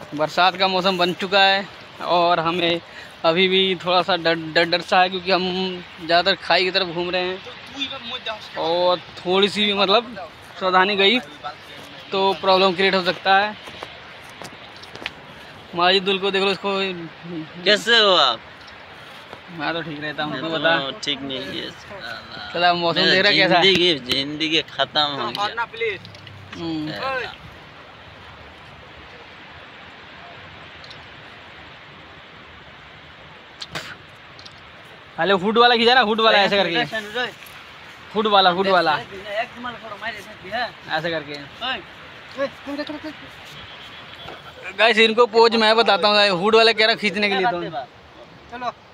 बरसात का मौसम बन चुका है और हमें अभी भी थोड़ा सा डर सा है, क्योंकि हम ज़्यादातर खाई की तरफ घूम रहे हैं और थोड़ी सी भी मतलब सावधानी गई तो प्रॉब्लम क्रिएट हो सकता है। माजिद दुल को देख लो, इसको कैसे हो आप? मैं तो ठीक रहता हूँ, तू बता। ठीक नहीं है, चला मौसम देख रहा कैसा है? जिंदगी खत्म हो गया। हेलो फूड वाला खींचा ना, फूड वाला ऐसे करके, फूड वाला ऐसे करके। गाइस इनको पोज मैं बताता हूँ, हुड वाला कह रहा खींचने के लिए तो चलो।